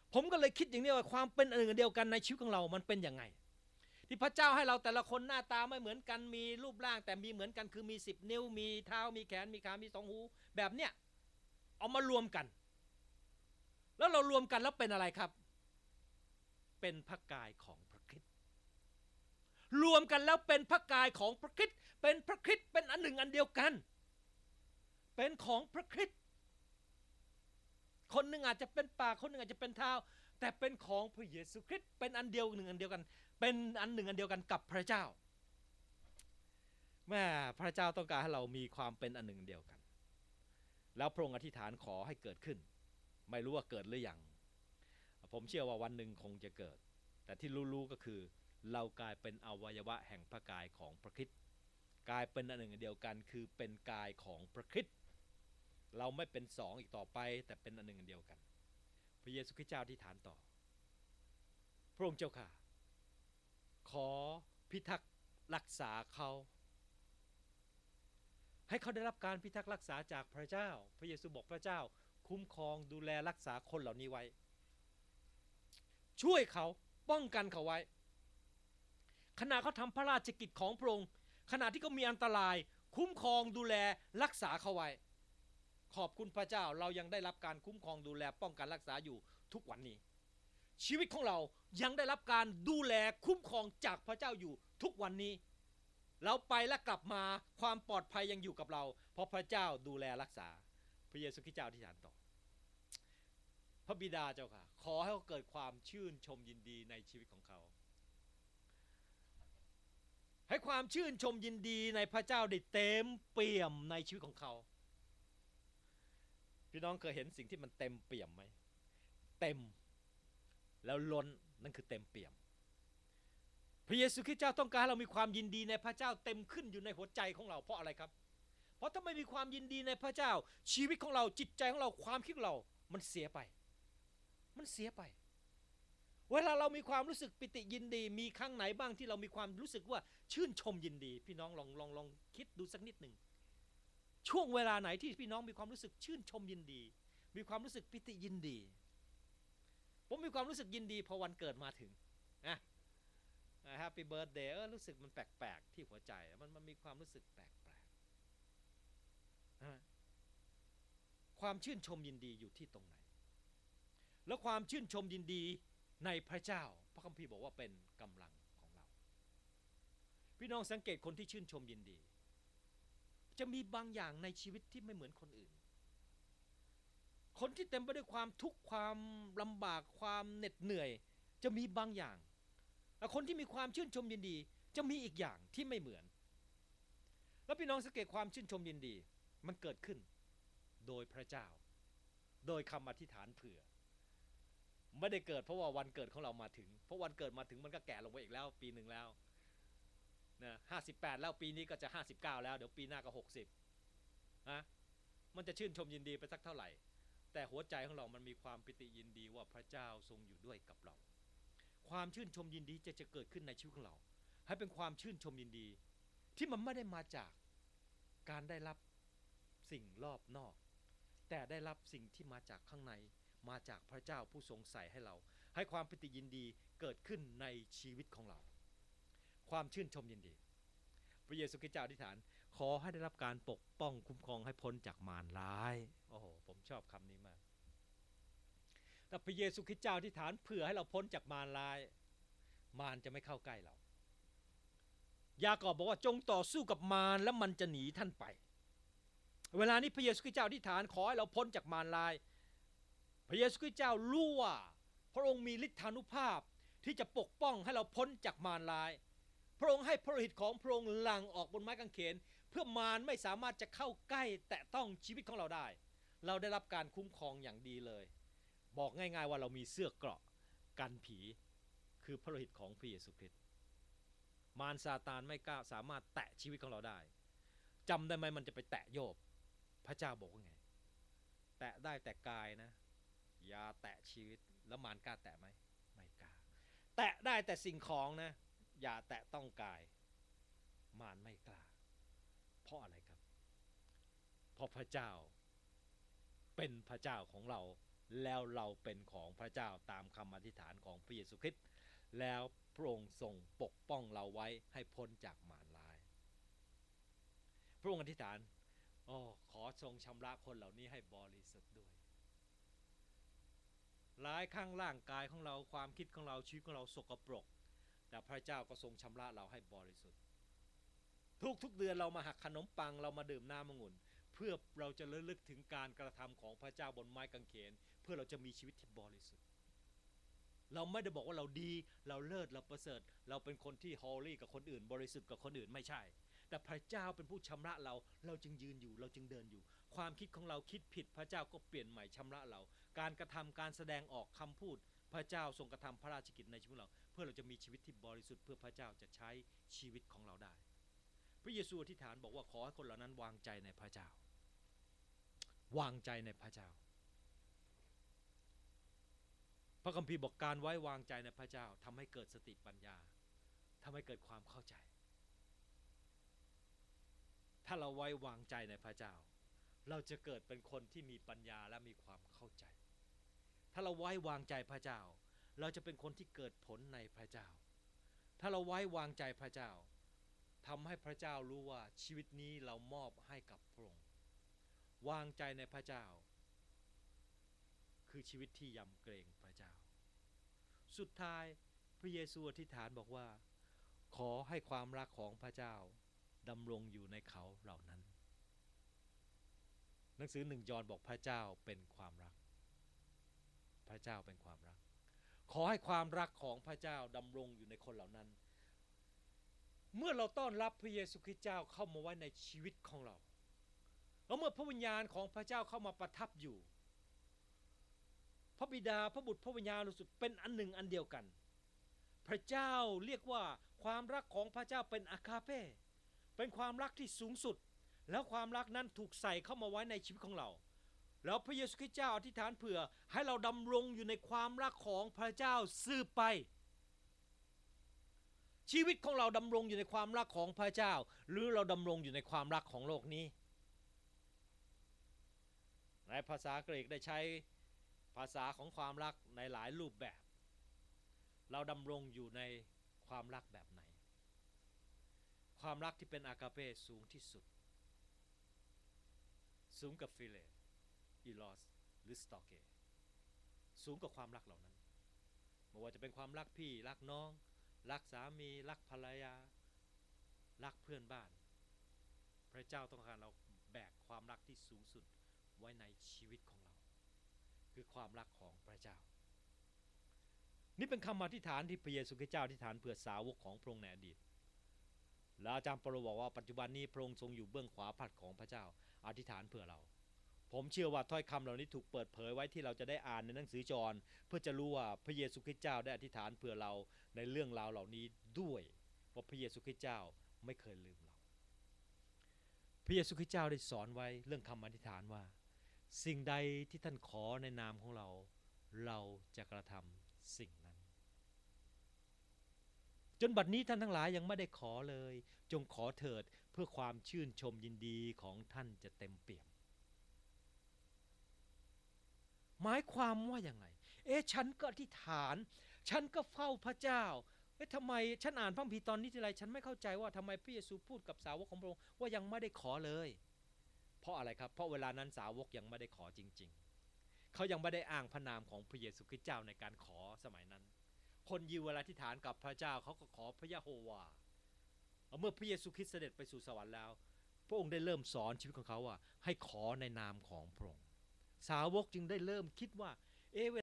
ผมก็เลยคิดอย่างนี้ว่าความเป็นอันหนึ่งอันเดียวกันในชีวิตของเรามันเป็นยังไงที่พระเจ้าให้เราแต่ละคนหน้าตาไม่เหมือนกันมีรูปร่างแต่มีเหมือนกันคือมี10 นิ้วมีเท้ามีแขนมีขามี2 หูแบบเนี้ยเอามารวมกันแล้วเรารวมกันแล้วเป็นอะไรครับเป็นพระกายของพระคริสต์รวมกันแล้วเป็นพระกายของพระคริสต์เป็นพระคริสต์เป็นอันหนึ่งอันเดียวกันเป็นของพระคริสต์คนหนึ่งอาจจะเป็นปากคนหนึ่งอาจจะเป็นเท้าแต่เป็นของพระเยซูคริสต์เป็นอันเดียวหนึ่งอันเดียวกันเป็นอันหนึ่งอันเดียวกันกับพระเจ้าแม่พระเจ้าต้องการให้เรามีความเป็นอันหนึ่งอันเดียวกันแล้วพระองค์อธิษฐานขอให้เกิดขึ้นไม่รู้ว่าเกิดหรือยังผมเชื่อว่าวันหนึ่งคงจะเกิดแต่ที่รู้ๆก็คือเรากลายเป็นอวัยวะแห่งพระกายของพระคริสต์กลายเป็นอันหนึ่งอันเดียวกันคือเป็นกายของพระคริสต์เราไม่เป็นสองอีกต่อไปแต่เป็นอันหนึ่งอันเดียวกันพระเยซูคริสต์เจ้าอธิษฐานต่อพระองค์เจ้าค่ะขอพิทักษ์รักษาเขาให้เขาได้รับการพิทักษ์รักษาจากพระเจ้าพระเยซูบอกพระเจ้าคุ้มครองดูแลรักษาคนเหล่านี้ไว้ช่วยเขาป้องกันเขาไว้ขณะเขาทำพระราชกิจของพระองค์ขณะที่เขามีอันตรายคุ้มครองดูแลรักษาเขาไว้ขอบคุณพระเจ้าเรายังได้รับการคุ้มครองดูแลป้องกันรักษาอยู่ทุกวันนี้ชีวิตของเรายังได้รับการดูแลคุ้มครองจากพระเจ้าอยู่ทุกวันนี้เราไปและกลับมาความปลอดภัยยังอยู่กับเราเพราะพระเจ้าดูแลรักษาพระเยซูคริสต์เจ้าที่ฐานต่อพระบิดาเจ้าค่ะขอให้เขาเกิดความชื่นชมยินดีในชีวิตของเขาให้ความชื่นชมยินดีในพระเจ้าได้เต็มเปี่ยมในชีวิตของเขาพี่น้องเคยเห็นสิ่งที่มันเต็มเปี่ยมไหมเต็มแล้วล้นนั่นคือเต็มเปี่ยมพระเยซูคริสต์เจ้าต้องการให้เรามีความยินดีในพระเจ้าเต็มขึ้นอยู่ในหัวใจของเราเพราะอะไรครับเพราะถ้าไม่มีความยินดีในพระเจ้าชีวิตของเราจิตใจของเราความคิดของเรามันเสียไปเวลาเรามีความรู้สึกปิติยินดีมีครั้งไหนบ้างที่เรามีความรู้สึกว่าชื่นชมยินดีพี่น้องลองคิดดูสักนิดหนึ่งช่วงเวลาไหนที่พี่น้องมีความรู้สึกชื่นชมยินดีมีความรู้สึกปิติยินดีผมมีความรู้สึกยินดีพอวันเกิดมาถึงนะแฮปปี้เบิร์ธเดย์รู้สึกมันแปลกๆที่หัวใจมันมีความรู้สึกแปลกๆความชื่นชมยินดีอยู่ที่ตรงไหนแล้วความชื่นชมยินดีในพระเจ้าพระคัมภีร์บอกว่าเป็นกำลังของเราพี่น้องสังเกตคนที่ชื่นชมยินดีจะมีบางอย่างในชีวิตที่ไม่เหมือนคนอื่นคนที่เต็มไปด้วยความทุกข์ความลำบากความเหน็ดเหนื่อยจะมีบางอย่างแต่คนที่มีความชื่นชมยินดีจะมีอีกอย่างที่ไม่เหมือนแล้วพี่น้องสังเกตความชื่นชมยินดีมันเกิดขึ้นโดยพระเจ้าโดยคำอธิษฐานเผื่อไม่ได้เกิดเพราะว่าวันเกิดของเรามาถึงเพราะวันเกิดมาถึงมันก็แก่ลงไปอีกแล้วปีหนึ่งแล้วนะ58แล้วปีนี้ก็จะ59แล้วเดี๋ยวปีหน้าก็60นะมันจะชื่นชมยินดีไปสักเท่าไหร่แต่หัวใจของเรามันมีความปิติยินดีว่าพระเจ้าทรงอยู่ด้วยกับเราความชื่นชมยินดีจะเกิดขึ้นในชีวิตของเราให้เป็นความชื่นชมยินดีที่มันไม่ได้มาจากการได้รับสิ่งรอบนอกแต่ได้รับสิ่งที่มาจากข้างในมาจากพระเจ้าผู้ทรงใส่ให้เราให้ความปิติยินดีเกิดขึ้นในชีวิตของเราความชื่นชมยินดีพระเยซูคริสต์เจ้าอธิษฐานขอให้ได้รับการปกป้องคุ้มครองให้พ้นจากมารร้ายโอ้โหผมชอบคำนี้มากแต่พระเยซูคริสต์เจ้าอธิษฐานเผื่อให้เราพ้นจากมารร้ายมารจะไม่เข้าใกล้เรายากอบบอกว่าจงต่อสู้กับมารและมันจะหนีท่านไปเวลานี้พระเยซูคริสต์เจ้าอธิษฐานขอให้เราพ้นจากมารร้ายพระเยซูคริสต์เจ้ารู้ว่าพระองค์มีฤทธานุภาพที่จะปกป้องให้เราพ้นจากมารร้ายพระองค์ให้พระโลหิตของพระองค์หลั่งออกบนไม้กางเขนเพื่อมารไม่สามารถจะเข้าใกล้แตะต้องชีวิตของเราได้เราได้รับการคุ้มครองอย่างดีเลยบอกง่ายๆว่าเรามีเสื้อเกราะกันผีคือพระโลหิตของพระเยซูคริสต์มารซาตานไม่กล้าสามารถแตะชีวิตของเราได้จำได้ไหมมันจะไปแตะโยบพระเจ้าบอกว่าไงแตะได้แต่กายนะอย่าแตะชีวิตแล้วมารกล้าแตะไหมไม่กล้าแตะได้แต่สิ่งของนะอย่าแตะต้องกายมารไม่กล้าเพราะอะไรครับเพราะพระเจ้าเป็นพระเจ้าของเราแล้วเราเป็นของพระเจ้าตามคำอธิษฐานของพระเยซูคริสต์แล้วพระองค์ทรงปกป้องเราไว้ให้พ้นจากมารร้ายพระองค์อธิษฐานขอทรงชำระคนเหล่านี้ให้บริสุทธิ์ด้วยหลายครั้งร่างกายของเราความคิดของเราชีวิตของเราสกปรกแต่พระเจ้าก็ทรงชำระเราให้บริสุทธิ์ทุกเดือนเรามาหักขนมปังเรามาดื่มน้ำองุ่นเพื่อเราจะระลึกถึงการกระทำของพระเจ้าบนไม้กางเขนเพื่อเราจะมีชีวิตที่บริสุทธิ์เราไม่ได้บอกว่าเราดีเราเลิศเราประเสริฐเราเป็นคนที่ฮอลลี่กับคนอื่นบริสุทธิ์กับคนอื่นไม่ใช่แต่พระเจ้าเป็นผู้ชำระเราจึงยืนอยู่เราจึงเดินอยู่ความคิดของเราคิดผิดพระเจ้าก็เปลี่ยนใหม่ชำระเราการกระทำการแสดงออกคำพูดพระเจ้าทรงกระทำพระราชกิจในชีวิตเราเพื่อเราจะมีชีวิตที่บริสุทธิ์เพื่อพระเจ้าจะใช้ชีวิตของเราได้พระเยซูอธิษฐานบอกว่าขอให้คนเหล่านั้นวางใจในพระเจ้าวางใจในพระเจ้าพระคัมภีร์บอกการไว้วางใจในพระเจ้าทำให้เกิดสติปัญญาทำให้เกิดความเข้าใจถ้าเราไว้วางใจในพระเจ้าเราจะเกิดเป็นคนที่มีปัญญาและมีความเข้าใจถ้าเราไว้วางใจพระเจ้าเราจะเป็นคนที่เกิดผลในพระเจ้าถ้าเราไว้วางใจพระเจ้าทำให้พระเจ้ารู้ว่าชีวิตนี้เรามอบให้กับพระองค์วางใจในพระเจ้าคือชีวิตที่ยำเกรงพระเจ้าสุดท้ายพระเยซูอธิษฐานบอกว่าขอให้ความรักของพระเจ้าดำรงอยู่ในเขาเหล่านั้นหนังสือ1 ยอห์นบอกพระเจ้าเป็นความรักพระเจ้าเป็นความรักขอให้ความรักของพระเจ้าดำรงอยู่ในคนเหล่านั้นเมื่อเราต้อนรับพระเยซูคริสต์เจ้าเข้ามาไว้ในชีวิตของเราแล้วเมื่อพระวิญญาณของพระเจ้าเข้ามาประทับอยู่พระบิดาพระบุตรพระวิญญาณบริสุทธิ์เป็นอันหนึ่งอันเดียวกันพระเจ้าเรียกว่าความรักของพระเจ้าเป็นอาคาเป้เป็นความรักที่สูงสุดแล้วความรักนั้นถูกใส่เข้ามาไว้ในชีวิตของเราแล้วพระเยซูคริสต์เจ้าอธิษฐานเผื่อให้เราดำรงอยู่ในความรักของพระเจ้าสืบไปชีวิตของเราดำรงอยู่ในความรักของพระเจ้าหรือเราดำรงอยู่ในความรักของโลกนี้ในภาษากรีกได้ใช้ภาษาของความรักในหลายรูปแบบเราดำรงอยู่ในความรักแบบไหนความรักที่เป็นอากาเป้สูงที่สุดสูงกับฟิเลอีลอสหรือสตอเกสูงกับความรักเหล่านั้นไม่ว่าจะเป็นความรักพี่รักน้องรักสามีรักภรรยารักเพื่อนบ้านพระเจ้าต้องการเราแบกความรักที่สูงสุดไว้ในชีวิตของเราคือความรักของพระเจ้านี่เป็นคำอธิษฐานที่พระเยซูคริสต์เจ้าอธิษฐานเพื่อสาวกของพระองค์ในอดีตและอาจารย์เปโตรบอกว่าปัจจุบันนี้พระองค์ทรงอยู่เบื้องขวาพระหัตถ์ของพระเจ้าอธิษฐานเพื่อเราผมเชื่อว่าถ้อยคำเหล่านี้ถูกเปิดเผยไว้ที่เราจะได้อ่านในหนังสือจอห์นเพื่อจะรู้ว่าพระเยซูคริสต์เจ้าได้อธิษฐานเพื่อเราในเรื่องราวเหล่านี้ด้วยว่าพระเยซูคริสต์เจ้าไม่เคยลืมเราพระเยซูคริสต์เจ้าได้สอนไว้เรื่องคำอธิษฐานว่าสิ่งใดที่ท่านขอในนามของเราเราจะกระทำสิ่งนั้นจนบัดนี้ท่านทั้งหลายยังไม่ได้ขอเลยจงขอเถิดเพื่อความชื่นชมยินดีของท่านจะเต็มเปี่ยมหมายความว่าอย่างไรฉันก็อธิษฐานฉันก็เฝ้าพระเจ้าทำไมฉันอ่านพระคัมภีร์ตอนนี้ทีไรฉันไม่เข้าใจว่าทำไมพระเยซูพูดกับสาวกของพระองค์ว่ายังไม่ได้ขอเลยเพราะอะไรครับเพราะเวลานั้นสาวกยังไม่ได้ขอจริงๆเขายังไม่ได้อ้างพระนามของพระเยซูคริสต์เจ้าในการขอสมัยนั้นคนยิวเวลาอธิษฐานกับพระเจ้าเขาก็ขอพระยะโฮวาเมื่อพระเยซูคริสต์เสด็จไปสู่สวรรค์แล้วพระองค์ได้เริ่มสอนชีวิตของเขาว่าให้ขอในนามของพระองค์สาวกจึงได้เริ่มคิดว่า